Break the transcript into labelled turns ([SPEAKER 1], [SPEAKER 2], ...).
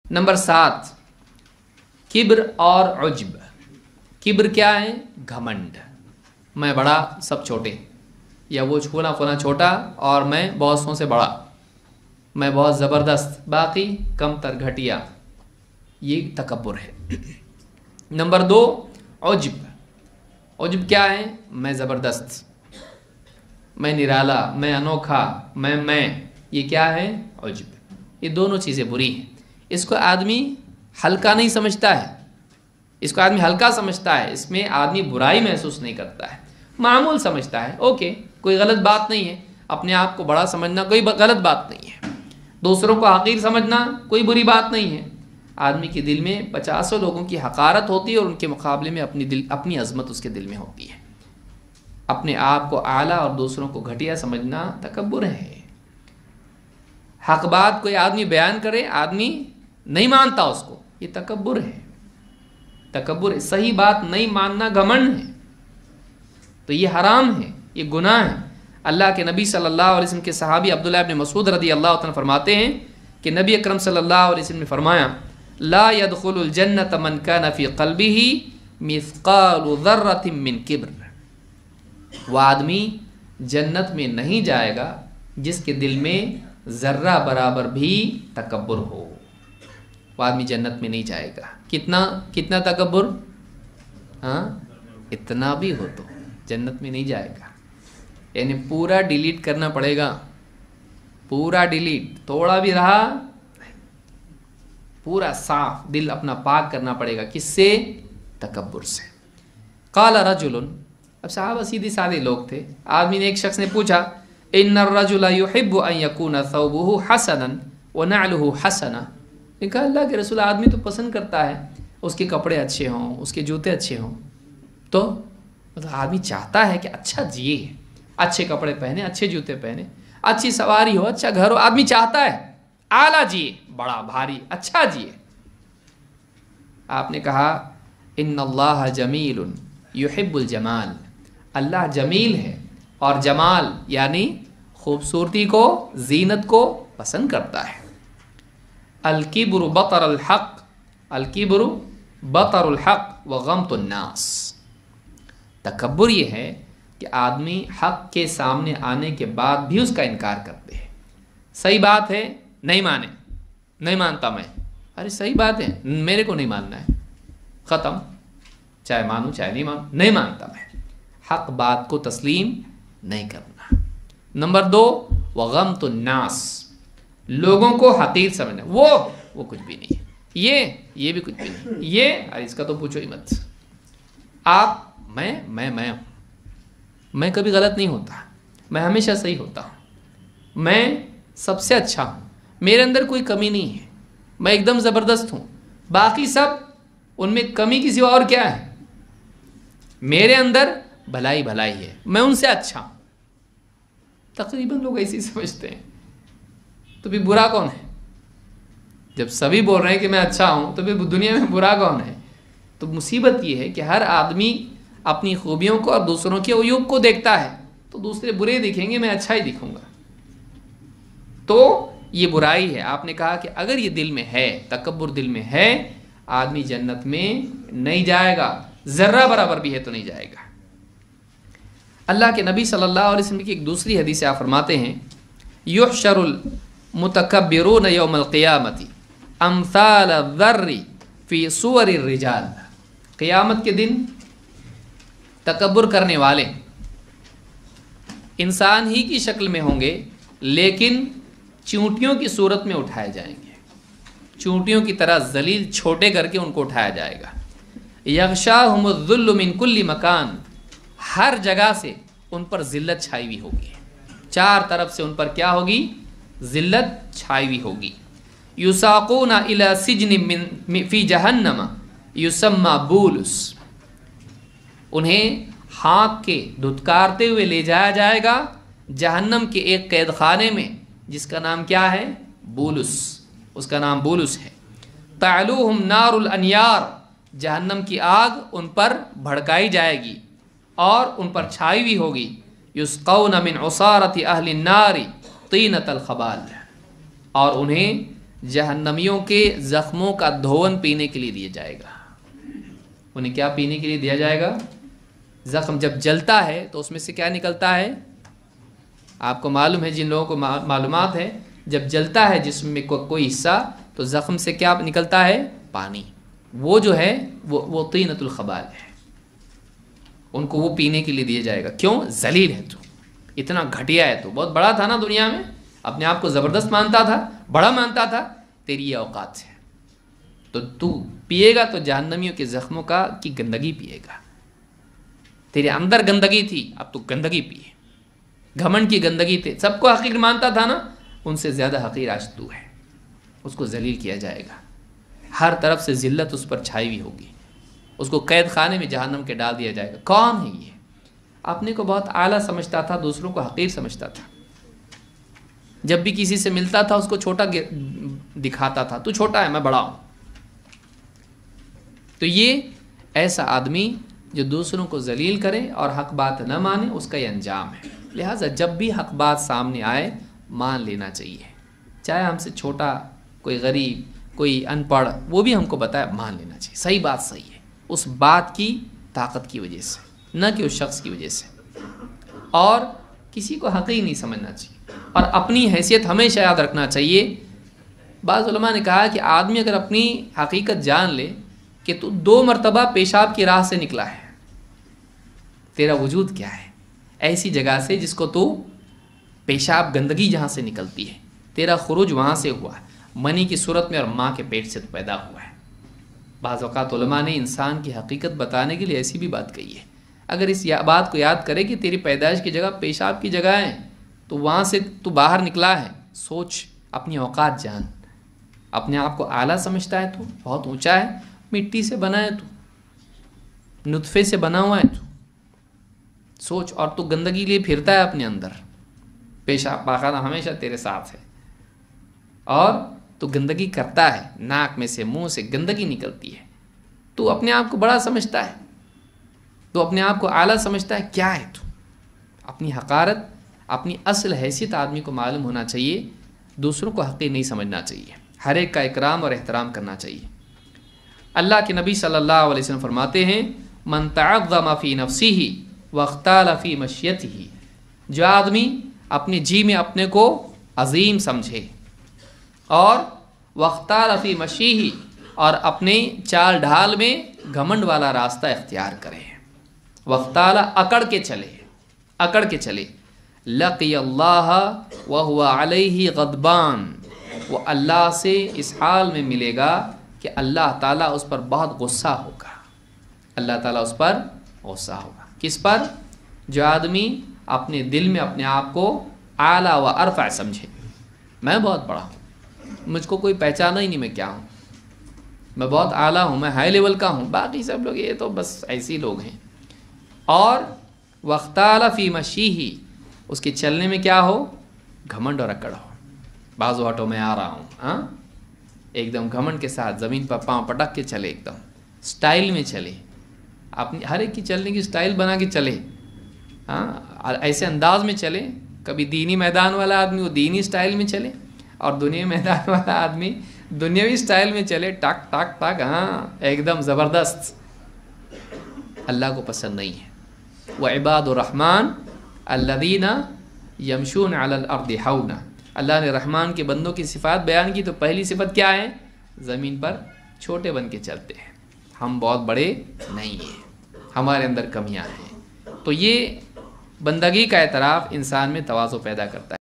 [SPEAKER 1] Number 7 किब्र और उज्ब। किब्र क्या है? घमंड, मैं बड़ा सब छोटे, या वो छूना फुना छोटा और मैं बॉसों से बड़ा, मैं बहुत ज़बरदस्त बाकी कम तर घटिया, ये तकब्बुर है। नंबर 2 उज्ब। उज्ब क्या है? मैं ज़बरदस्त, मैं निराला, मैं अनोखा, मैं ये क्या है? उज्ब। ये दोनों चीज़ें बुरी हैं। इसको आदमी हल्का नहीं समझता है, इसको आदमी हल्का समझता है, इसमें आदमी बुराई महसूस नहीं करता है, मामूल समझता है। ओके, कोई गलत बात नहीं है, अपने आप को बड़ा समझना कोई गलत बात नहीं है, दूसरों को हकीर समझना कोई बुरी बात नहीं है। आदमी के दिल में 50 लोगों की हकारत होती है और उनके मुकाबले में अपनी अजमत उसके दिल में होती है। अपने आप को आला और दूसरों को घटिया समझना तकब्बुर है। हक बात कोई आदमी बयान करे, आदमी नहीं मानता उसको, ये तकब्बुर है। तकब्बुर है। सही बात नहीं मानना घमंड है, तो ये हराम है, ये गुनाह है। अल्लाह के नबी सल्लल्लाहु अलैहि वसल्लम के सहाबी अब्दुल्लाह इब्न मसूद रदी अल्लाह तआला फरमाते हैं कि नबी अकरम सल्लल्लाहु अलैहि वसल्लम ने फरमाया, ला यदखुलुल जन्नत मन कान फी क़ल्बिही मिस्क़ालु ज़र्रतिन मिन किब्र। वह आदमी जन्नत में नहीं जाएगा जिसके दिल में ज़र्रा बराबर भी तकब्बुर हो। वह आदमी जन्नत में नहीं जाएगा। कितना तकब्बुर? हाँ, इतना भी हो तो जन्नत में नहीं जाएगा। यानी पूरा डिलीट करना पड़ेगा, पूरा डिलीट, थोड़ा भी रहा पूरा साफ दिल अपना पाक करना पड़ेगा। किससे? तकब्बुर से। काला रजुलन, अब साहब सीधे साधे लोग थे। आदमी ने, एक शख्स ने पूछा, इन्नर रजुला युहिब्बु अन यकूना थौबुहु हसनन व नअलुहु हसना। कहा, अल्लाह के रसूल, आदमी तो पसंद करता है उसके कपड़े अच्छे हों, उसके जूते अच्छे हों, तो मतलब आदमी चाहता है कि अच्छा जिए, अच्छे कपड़े पहने, अच्छे जूते पहने, अच्छी सवारी हो, अच्छा घर हो, आदमी चाहता है आला जिए, बड़ा भारी अच्छा जिए। आपने कहा, इन्नल्लाह जमीलुन युहिब्बुल जमाल, अल्लाह जमील है और जमाल यानी खूबसूरती को, जीनत को पसंद करता है। अल-किब्रु बतरुल हक़, अल-किब्रु बतरुल हक़ व गम्तुन नास। तकब्बुर ये है कि आदमी हक़ के सामने आने के बाद भी उसका इनकार करते हैं। सही बात है, नहीं माने, नहीं मानता मैं, अरे सही बात है, मेरे को नहीं मानना है, ख़त्म, चाहे मानूं चाहे नहीं मानूं, नहीं मानता मैं। हक़ बात को तस्लीम नहीं करना। नंबर 2 व गम्तुन नास, लोगों को हकीर समझना, वो कुछ भी नहीं है, ये भी कुछ भी नहीं, ये अरे इसका तो पूछो ही मत। आप मैं कभी गलत नहीं होता, मैं हमेशा सही होता हूँ, मैं सबसे अच्छा हूँ, मेरे अंदर कोई कमी नहीं है, मैं एकदम ज़बरदस्त हूँ, बाकी सब उनमें कमी किसी और क्या है, मेरे अंदर भलाई भलाई है, मैं उनसे अच्छा हूँ। तकरीबन लोग ऐसे ही समझते हैं। तो भी बुरा कौन है? जब सभी बोल रहे हैं कि मैं अच्छा हूँ, तो फिर दुनिया में बुरा कौन है? तो मुसीबत ये है कि हर आदमी अपनी खूबियों को और दूसरों के अयूब को देखता है, तो दूसरे बुरे दिखेंगे, मैं अच्छा ही दिखूंगा, तो ये बुराई है। आपने कहा कि अगर ये दिल में है, तकब्बुर दिल में है, आदमी जन्नत में नहीं जाएगा, ज़र्रा बराबर भी है तो नहीं जाएगा। अल्लाह के नबी सल्लल्लाहु अलैहि वसल्लम की एक दूसरी हदीस से आप फरमाते हैं, युहशरुल मुतकब्बिरून यौमल क़ियामती अम्साल ज़र्री फ़ी सुवरिर रिजाल। क़ियामत के दिन तकब्बुर करने वाले इंसान ही की शक्ल में होंगे, लेकिन चूंटियों की सूरत में उठाए जाएंगे, चूंटियों की तरह जलील छोटे करके उनको उठाया जाएगा। यग़शाहुमुज़्ज़ुल्लु मिन कुल्ली मकान, हर जगह से उन पर ज़िल्लत छाई हुई होगी, चार तरफ से उन पर क्या होगी? ज़िल्लत छाई हुई होगी। युसाक़ूना इला सिजनिन फ़ी जहन्नम युसम्मा बूलुस, उन्हें हाँक के धुतकारते हुए ले जाया जाएगा जहन्नम के एक कैद खाने में, जिसका नाम क्या है? बूलुस, उसका नाम बूलुस है। तअलूहुम नारुल अन्यार, जहन्नम की आग उन पर भड़काई जाएगी और उन पर छाई हुई होगी। युस्क़ौना मिन उसारति अहलिन नारी तीनतल खबाल, और उन्हें جہنمیوں کے زخموں کا دھون پینے کے لیے دیا جائے گا. انہیں کیا پینے کے لیے دیا جائے گا؟ زخم جب جلتا ہے تو اس میں سے کیا نکلتا ہے؟ آپ کو معلوم ہے، جن لوگوں کو معلومات ہے، جب جلتا ہے جسم میں کوئی حصہ تو زخم سے کیا نکلتا ہے؟ پانی. وہ جو ہے وہ طینۃ الخبال ہے. ان کو وہ پینے کے لیے دیا جائے گا. کیوں؟ ذلیل ہے تو، اتنا گھٹیا ہے تو، بہت بڑا تھا نا دنیا میں، اپنے آپ کو زبردست مانتا تھا، بڑا مانتا تھا، تیری یہ اوقات ہے تو پیے گا تو جہنمیوں کے زخموں کی گندگی پیے گا. تیرے اندر گندگی تھی، اب تو گندگی پیے. گھمنڈ کی گندگی تھے، سب کو حقیر مانتا تھا نا، ان سے زیادہ حقیر آج تو ہے. اس کو ذلیل کیا جائے گا، ہر طرف سے ذلت اس پر چھائی ہوئی ہوگی. اس کو قید خانے میں جہنم کے ڈال دیا جائے گا. کون ہے یہ؟ اپنے کو بہت اعلیٰ سمجھتا تھا، دوسروں کو حقیر سمجھتا تھا. جب بھی کسی سے ملتا تھا اس کو چھوٹا دکھاتا تھا، تو چھوٹا ہے، میں بڑا ہوں. تو یہ ایسا آدمی جو دوسروں کو ذلیل کرے اور حق بات نہ مانے، اس کا یہ انجام ہے. لہٰذا جب بھی حق بات سامنے آئے مان لینا چاہیے. چاہے ہم سے چھوٹا، کوئی غریب، کوئی ان پڑھ، وہ بھی ہم کو بتائے، مان لینا چاہیے. صحیح بات صحیح ہے، اس بات کی طاقت کی وجہ سے، نہ کہ اس شخص کی وجہ سے. اور کسی کو حقیر نہیں سمجھنا چاہیے، اور اپنی حیثیت ہمیشہ یاد رکھنا چاہیے. بعض علماء نے کہا کہ آدمی اگر اپنی حقیقت جان لے کہ تو 2 مرتبہ پیشاب کی راہ سے نکلا ہے، تیرا وجود کیا ہے، ایسی جگہ سے جس کو تو پیشاب گندگی جہاں سے نکلتی ہے، تیرا خروج وہاں سے ہوا ہے، منی کی صورت میں اور ماں کے پیٹ سے پیدا ہوا ہے. بعض اوقات علماء نے انسان کی حقیقت بتانے کے لیے ایسی بھی بات کہی ہے. اگر اس بات کو یاد کرے کہ تیری پیدائش کی جگہ پیشاب کی جگہ ہے، تو وہاں سے تو باہر نکلا ہے. سوچ، اپنی اوقات جان. اپنے آپ کو اعلیٰ سمجھتا ہے تو بہت اونچا ہے، مٹی سے بنا ہے تو، نطفے سے بنا ہوا ہے تو. سوچ، اور تو گندگی لیے پھرتا ہے اپنے اندر. پیشاب پاخانہ ہمیشہ تیرے ساتھ ہے، اور تو گندگی کرتا ہے، ناک میں سے، منہ سے گندگی نکلتی ہے. تو اپنے آپ کو بڑا سمجھتا ہے، تو اپنے آپ کو اعلیٰ سمجھتا ہے. کیا ہے تو؟ اپنی حقارت، اپنی اصل حیثیت آدمی کو معلوم ہونا چاہیے. دوسروں کو حقیر نہیں سمجھنا چاہیے، ہر ایک کا اکرام اور احترام کرنا چاہیے. اللہ کے نبی صلی اللہ علیہ وسلم فرماتے ہیں، من تعظم فی نفسہ واختال فی مشیتہ. جو آدمی اپنے جی میں اپنے کو عظیم سمجھے، اور واختال فی مشیہ، اور اپنے چال ڈھال میں گھمنڈ والا راستہ اختیار کرے، واختال اکڑ کے چلے، لقی اللہ وہو علیہ غضبان. وہ اللہ سے اس حال میں ملے گا کہ اللہ تعالیٰ اس پر بہت غصہ ہوگا. اللہ تعالیٰ اس پر غصہ ہوگا. کس پر؟ جو آدمی اپنے دل میں اپنے آپ کو اعلیٰ و ارفع سمجھے. میں بہت بڑا ہوں، مجھ کو کوئی پہچانا ہی نہیں میں کیا ہوں، میں بہت اعلیٰ ہوں، میں ہائی لیول کا ہوں، باقی سب لوگ یہ تو بس ایسے لوگ ہیں. اور واختال فی مشیہ، اس کے چلنے میں کیا ہو؟ گھمنڈ اور اکڑ ہو. بازو ہٹو میں آ رہا ہوں، ہاں، ایک دم گھمنڈ کے ساتھ زمین پر پاؤں پٹک کے چلے، ایک دم سٹائل میں چلے. اپنی ہر ایک کی چلنے کی سٹائل بنا کے چلے، ہاں، ایسے انداز میں چلے. کبھی دینی میدان والا آدمی وہ دینی سٹائل میں چلے، اور دنیا میدان والا آدمی دنیاوی سٹائل میں چلے، ٹاک ٹاک ٹاک، ہاں، ایک دم زبردست. اللہ کو پسند نہیں ہے. وعباد الرحمن الذین یمشون علی الارض ہونا. اللہ نے رحمان کے بندوں کی صفات بیان کی، تو پہلی صفت کیا ہے؟ زمین پر چھوٹے بن کے چلتے ہیں. ہم بہت بڑے نہیں ہیں، ہمارے اندر کمیاں ہیں. تو یہ بندگی کا اعتراف انسان میں تواضع پیدا کرتا ہے.